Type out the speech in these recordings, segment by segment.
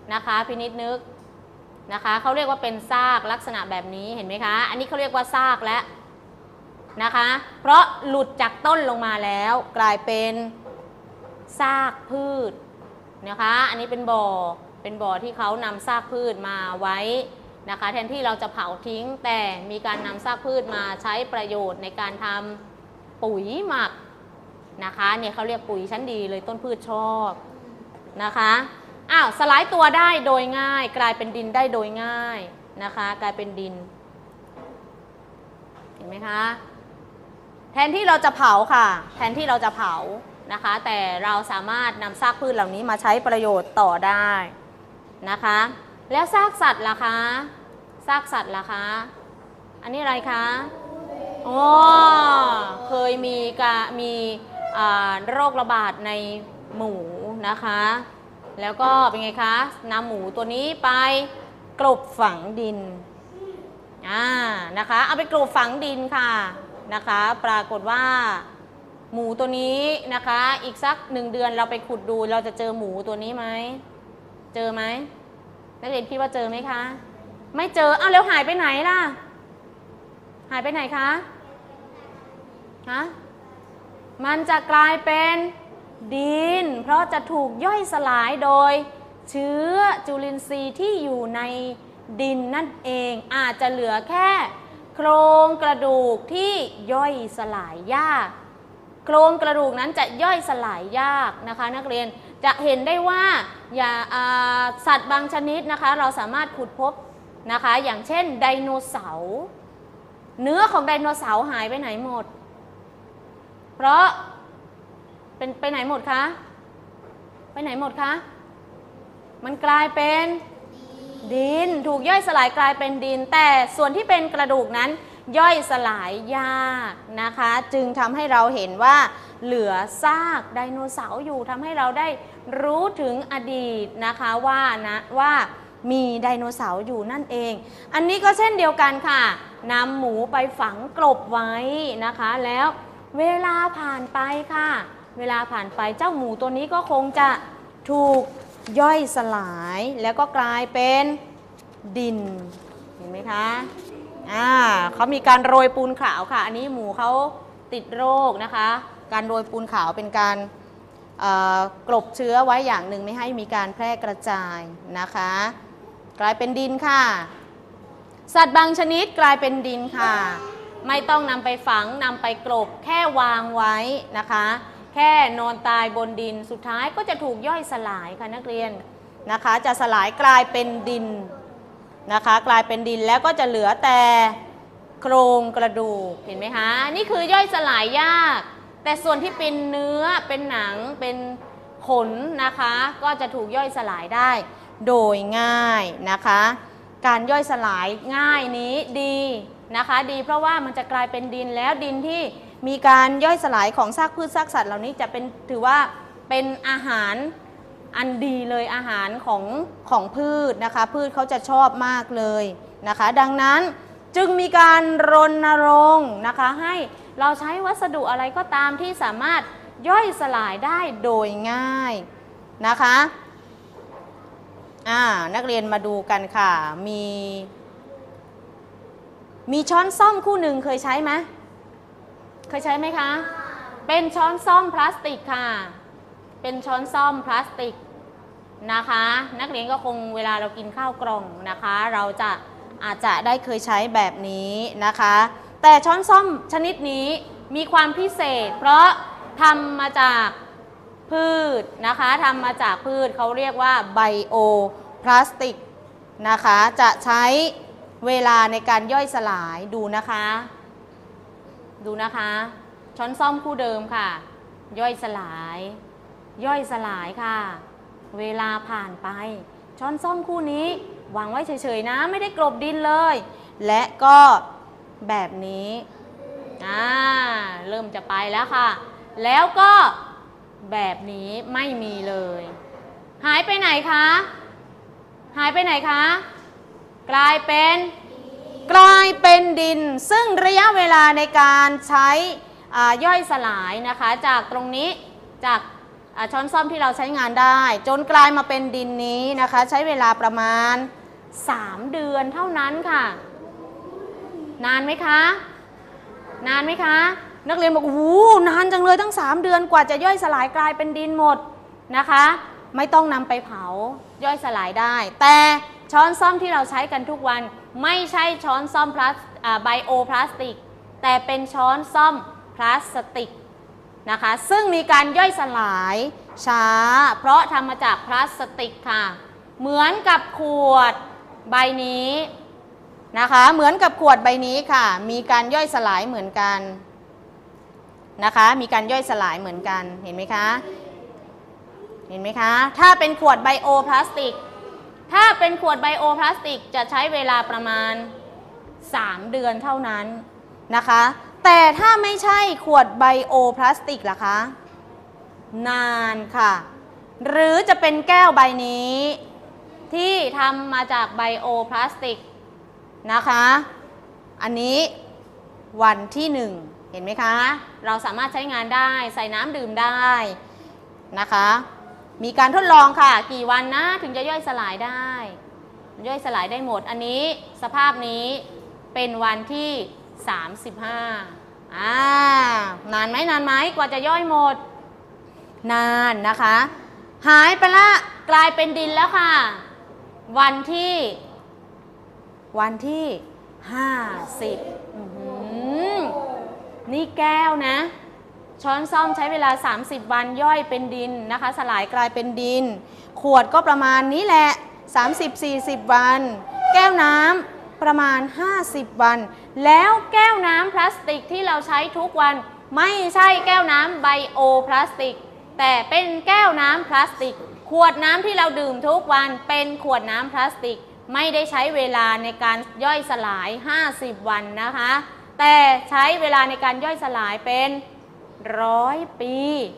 นะคะพินิจนึกนะคะเขาเรียกว่าเป็นซากลักษณะแบบนี้เห็นไหมคะอันนี้เขาเรียกว่าซากแล้วนะคะเพราะหลุดจากต้นลงมาแล้วกลายเป็นซากพืชนะคะอันนี้เป็นบ่อที่เขานำซากพืชมาไว้นะคะแทนที่เราจะเผาทิ้งแต่มีการนำซากพืชมาใช้ประโยชน์ในการทำปุ๋ยหมักนะคะเนี่ยเขาเรียกปุ๋ยชั้นดีเลยต้นพืชชอบนะคะสลายตัวได้โดยง่ายกลายเป็นดินได้โดยง่ายนะคะกลายเป็นดินเห็นไหมคะแทนที่เราจะเผาค่ะแทนที่เราจะเผานะคะแต่เราสามารถนำซากพืชเหล่านี้มาใช้ประโยชน์ต่อได้นะคะแล้วซากสัตว์ล่ะคะซากสัตว์ล่ะคะอันนี้อะไรคะเคยมีโรคระบาดในหมูนะคะแล้วก็เป็นไงคะนำหมูตัวนี้ไปกลบฝังดินนะคะเอาไปกลบฝังดินค่ะนะคะปรากฏว่าหมูตัวนี้นะคะอีกสัก1 เดือนเราไปขุดดูเราจะเจอหมูตัวนี้ไหมเจอไหมนักเรียนคิดว่าเจอไหมคะไม่เจอแล้วหายไปไหนล่ะหายไปไหนคะมันจะกลายเป็นดินเพราะจะถูกย่อยสลายโดยเชื้อจุลินทรีย์ที่อยู่ในดินนั่นเองอาจจะเหลือแค่โครงกระดูกที่ย่อยสลายยากโครงกระดูกนั้นจะย่อยสลายยากนะคะนักเรียนจะเห็นได้ว่าสัตว์บางชนิดนะคะเราสามารถขุดพบนะคะอย่างเช่นไดโนเสาร์เนื้อของไดโนเสาร์หายไปไหนหมดเพราะไปไหนหมดคะไปไหนหมดคะมันกลายเป็นดินถูกย่อยสลายกลายเป็นดินแต่ส่วนที่เป็นกระดูกนั้นย่อยสลายยากนะคะจึงทำให้เราเห็นว่าเหลือซากไดโนเสาร์อยู่ทำให้เราได้รู้ถึงอดีตนะคะว่ามีไดโนเสาร์อยู่นั่นเองอันนี้ก็เช่นเดียวกันค่ะนำหมูไปฝังกลบไว้นะคะแล้วเวลาผ่านไปค่ะเวลาผ่านไปเจ้าหมูตัวนี้ก็คงจะถูกย่อยสลายแล้วก็กลายเป็นดินเห็นไหมคะเขามีการโรยปูนขาวค่ะอันนี้หมูเขาติดโรคนะคะการโรยปูนขาวเป็นการกลบเชื้อไว้อย่างหนึ่งไม่ให้มีการแพร่กระจายนะคะกลายเป็นดินค่ะสัตว์บางชนิดกลายเป็นดินค่ะไม่ต้องนำไปฝังนำไปกลบแค่วางไว้นะคะแค่นอนตายบนดินสุดท้ายก็จะถูกย่อยสลายค่ะนักเรียนนะคะจะสลายกลายเป็นดินนะคะกลายเป็นดินแล้วก็จะเหลือแต่โครงกระดูกเห็นไหมคะนี่คือย่อยสลายยากแต่ส่วนที่เป็นเนื้อเป็นหนังเป็นขนนะคะก็จะถูกย่อยสลายได้โดยง่ายนะคะการย่อยสลายง่ายนี้ดีนะคะดีเพราะว่ามันจะกลายเป็นดินแล้วดินที่มีการย่อยสลายของซากพืชซากสัตว์เหล่านี้จะถือว่าเป็นอาหารอันดีเลยอาหารของพืชนะคะพืชเขาจะชอบมากเลยนะคะดังนั้นจึงมีการรณรงค์นะคะให้เราใช้วัสดุอะไรก็ตามที่สามารถย่อยสลายได้โดยง่ายนะคะนักเรียนมาดูกันค่ะมีช้อนส้อมคู่หนึ่งเคยใช้ไหมเคยใช้ไหมคะเป็นช้อนส้อมพลาสติกค่ะเป็นช้อนส้อมพลาสติกนะคะนักเรียนก็คงเวลาเรากินข้าวกล่องนะคะเราอาจจะได้เคยใช้แบบนี้นะคะแต่ช้อนส้อมชนิดนี้มีความพิเศษเพราะทำมาจากพืชนะคะทำมาจากพืชเขาเรียกว่าไบโอพลาสติกนะคะจะใช้เวลาในการย่อยสลายดูนะคะช้อนส้อมคู่เดิมค่ะย่อยสลายค่ะเวลาผ่านไปช้อนส้อมคู่นี้วางไว้เฉยๆนะไม่ได้กลบดินเลยและก็แบบนี้เริ่มจะไปแล้วค่ะแล้วก็แบบนี้ไม่มีเลยหายไปไหนคะกลายเป็นดินซึ่งระยะเวลาในการใช้ย่อยสลายนะคะจากตรงนี้จากช้อนส้อมที่เราใช้งานได้จนกลายมาเป็นดินนี้นะคะใช้เวลาประมาณ3 เดือนเท่านั้นค่ะนานไหมคะนานไหมคะนักเรียนบอกโอ้โหนานจังเลยตั้ง3 เดือนกว่าจะย่อยสลายกลายเป็นดินหมดนะคะไม่ต้องนำไปเผาย่อยสลายได้แต่ช้อนส้อมที่เราใช้กันทุกวันไม่ใช่ช้อนส้อมไบโอพลาสติกแต่เป็นช้อนส้อมพลาสติกนะคะซึ่งมีการย่อยสลายช้าเพราะทำมาจากพลาสติกค่ะเหมือนกับขวดใบนี้นะคะเหมือนกับขวดใบนี้ค่ะมีการย่อยสลายเหมือนกันนะคะมีการย่อยสลายเหมือนกันเห็นไหมคะเห็นไหมคะถ้าเป็นขวดไบโอพลาสติกถ้าเป็นขวดไบโอพลาสติกจะใช้เวลาประมาณ3 เดือนเท่านั้นนะคะแต่ถ้าไม่ใช่ขวดไบโอพลาสติกล่ะคะนานค่ะหรือจะเป็นแก้วใบนี้ที่ทำมาจากไบโอพลาสติกนะคะอันนี้วันที่1เห็นไหมคะเราสามารถใช้งานได้ใส่น้ำดื่มได้นะคะมีการทดลองค่ะกี่วันนะถึงจะย่อยสลายได้ย่อยสลายได้หมดอันนี้สภาพนี้เป็นวันที่35นานไหมนานไหมกว่าจะย่อยหมดนานนะคะหายไปละกลายเป็นดินแล้วค่ะวันที่50นี่แก้วนะช้อนส้อมใช้เวลา30 วันย่อยเป็นดินนะคะสลายกลายเป็นดินขวดก็ประมาณนี้แหละ30-40 วันแก้วน้ำประมาณ50 วันแล้วแก้วน้ำพลาสติกที่เราใช้ทุกวันไม่ใช่แก้วน้ำไบโอพลาสติกแต่เป็นแก้วน้ำพลาสติกขวดน้ำที่เราดื่มทุกวันเป็นขวดน้ำพลาสติกไม่ได้ใช้เวลาในการย่อยสลาย50 วันนะคะแต่ใช้เวลาในการย่อยสลายเป็น100 ปี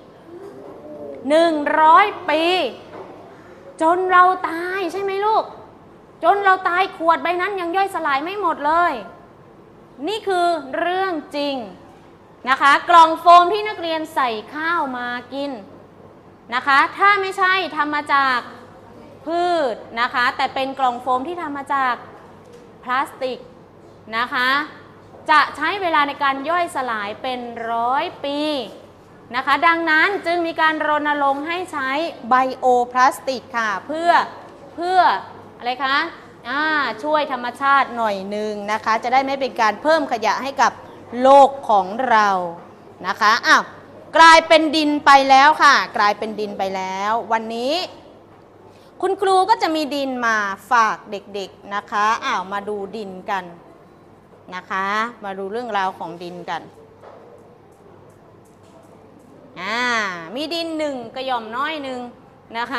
100 ปีจนเราตายใช่ไหมลูกจนเราตายขวดใบนั้นยังย่อยสลายไม่หมดเลยนี่คือเรื่องจริงนะคะกล่องโฟมที่นักเรียนใส่ข้าวมากินนะคะถ้าไม่ใช่ทำมาจากพืชนะคะแต่เป็นกล่องโฟมที่ทำมาจากพลาสติกนะคะจะใช้เวลาในการย่อยสลายเป็น100 ปีนะคะดังนั้นจึงมีการรณรงค์ให้ใช้ไบโอพลาสติกค่ะเพื่ออะไรคะช่วยธรรมชาติหน่อยหนึ่งนะคะจะได้ไม่เป็นการเพิ่มขยะให้กับโลกของเรานะคะกลายเป็นดินไปแล้วค่ะกลายเป็นดินไปแล้ววันนี้คุณครูก็จะมีดินมาฝากเด็กๆนะคะมาดูดินกันนะคะมาดูเรื่องราวของดินกันมีดิน1 กระหย่อมน้อยหนึ่งนะคะ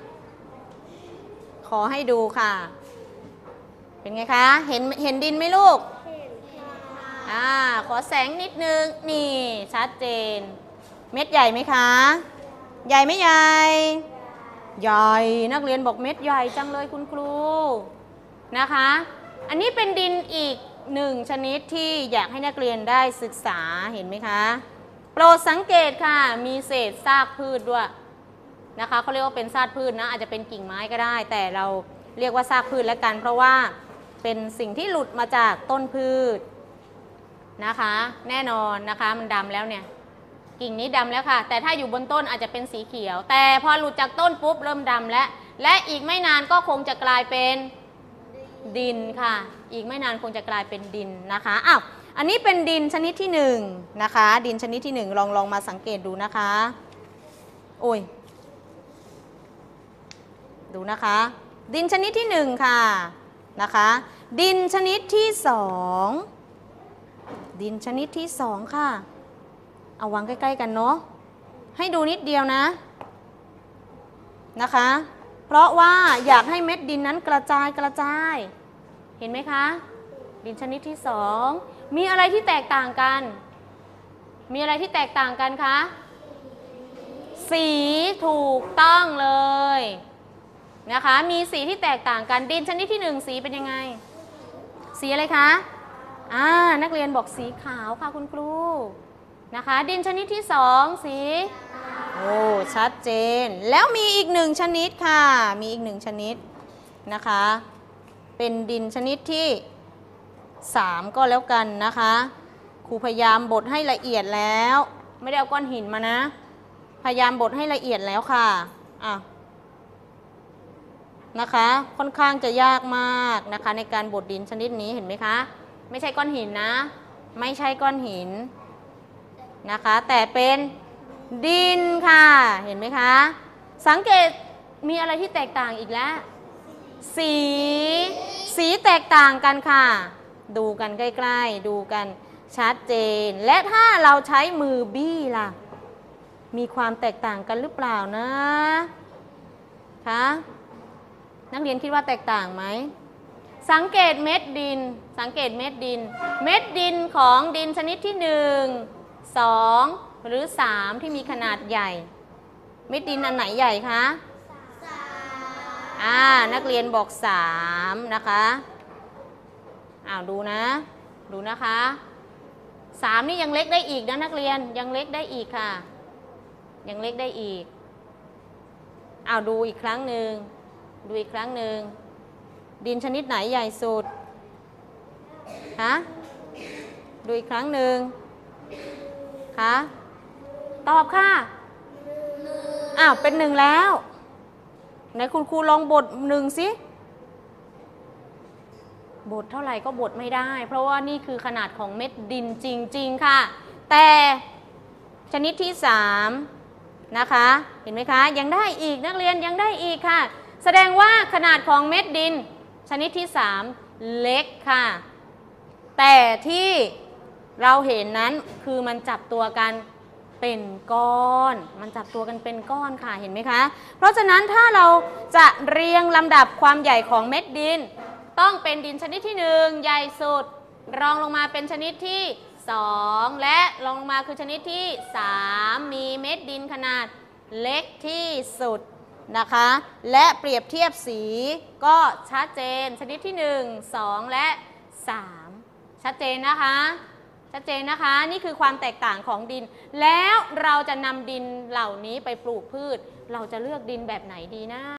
ขอให้ดูค่ะเป็นไงคะเห็นดินไหมลูกเห็นค่ะขอแสงนิดนึงนี่ชัดเจนเม็ดใหญ่ไหมคะใหญ่ไม่ใหญ่ใหญ่นักเรียนบอกเม็ดใหญ่จังเลยคุณครูนะคะอันนี้เป็นดินอีก1 ชนิดที่อยากให้นักเรียนได้ศึกษาเห็นไหมคะโปรดสังเกตค่ะมีเศษซากพืชด้วยนะคะเขาเรียกว่าเป็นซากพืชนะอาจจะเป็นกิ่งไม้ก็ได้แต่เราเรียกว่าซากพืชแล้วกันเพราะว่าเป็นสิ่งที่หลุดมาจากต้นพืชนะคะแน่นอนนะคะมันดำแล้วเนี่ยกิ่งนี้ดำแล้วค่ะแต่ถ้าอยู่บนต้นอาจจะเป็นสีเขียวแต่พอหลุดจากต้นปุ๊บเริ่มดำแล้วและอีกไม่นานก็คงจะกลายเป็นดินค่ะอีกไม่นานคงจะกลายเป็นดินนะคะอันนี้เป็นดินชนิดที่1นะคะดินชนิดที่1ลองมาสังเกตดูนะคะโอ้ยดูนะคะดินชนิดที่1ค่ะนะคะดินชนิดที่2ดินชนิดที่2ค่ะเอาวางใกล้ๆกันเนาะให้ดูนิดเดียวนะคะเพราะว่าอยากให้เม็ดดินนั้นกระจายเห็นไหมคะดินชนิดที่2มีอะไรที่แตกต่างกันมีอะไรที่แตกต่างกันคะสีถูกต้องเลยนะคะมีสีที่แตกต่างกันดินชนิดที่1สีเป็นยังไงสีอะไรคะนักเรียนบอกสีขาวค่ะคุณครูนะคะดินชนิดที่2สีโอ้ชัดเจนแล้วมีอีกหนึ่งชนิดค่ะมีอีกหนึ่งชนิดนะคะเป็นดินชนิดที่3ก็แล้วกันนะคะครูพยายามบดให้ละเอียดแล้วไม่ได้เอาก้อนหินมานะพยายามบดให้ละเอียดแล้วค่ะนะคะค่อนข้างจะยากมากนะคะในการบดดินชนิดนี้เห็นไหมคะไม่ใช่ก้อนหินนะไม่ใช่ก้อนหินนะคะแต่เป็นดินค่ะเห็นไหมคะสังเกตมีอะไรที่แตกต่างอีกแล้วสีแตกต่างกันค่ะดูกันใกล้ๆดูกันชัดเจนและถ้าเราใช้มือบี้ล่ะมีความแตกต่างกันหรือเปล่านะคะนักเรียนคิดว่าแตกต่างไหมสังเกตเม็ดดินสังเกตเม็ดดินเม็ดดินของดินชนิดที่1 2หรือ3ที่มีขนาดใหญ่เม็ดดินอันไหนใหญ่คะนักเรียนบอก3นะคะดูนะดูนะคะ3นี่ยังเล็กได้อีกนะนักเรียนยังเล็กได้อีกค่ะยังเล็กได้อีกดูอีกครั้งหนึ่งดูอีกครั้งหนึ่งดินชนิดไหนใหญ่สุดคะดูอีกครั้งหนึ่งคะตอบค่ะเป็น1แล้วไหนคุณครูลองบท1สิบทเท่าไหร่ก็บทไม่ได้เพราะว่านี่คือขนาดของเม็ดดินจริงๆค่ะแต่ชนิดที่3นะคะเห็นไหมคะยังได้อีกนักเรียนยังได้อีกค่ะแสดงว่าขนาดของเม็ดดินชนิดที่3เล็กค่ะแต่ที่เราเห็นนั้นคือมันจับตัวกันเป็นก้อนมันจับตัวกันเป็นก้อนค่ะเห็นไหมคะเพราะฉะนั้นถ้าเราจะเรียงลำดับความใหญ่ของเม็ดดินต้องเป็นดินชนิดที่1ใหญ่สุดรองลงมาเป็นชนิดที่2และรองลงมาคือชนิดที่3มีเม็ดดินขนาดเล็กที่สุดนะคะและเปรียบเทียบสีก็ชัดเจนชนิดที่1 2และ3ชัดเจนนะคะชัดเจนนะคะนี่คือความแตกต่างของดินแล้วเราจะนำดินเหล่านี้ไปปลูกพืชเราจะเลือกดินแบบไหนดีนะ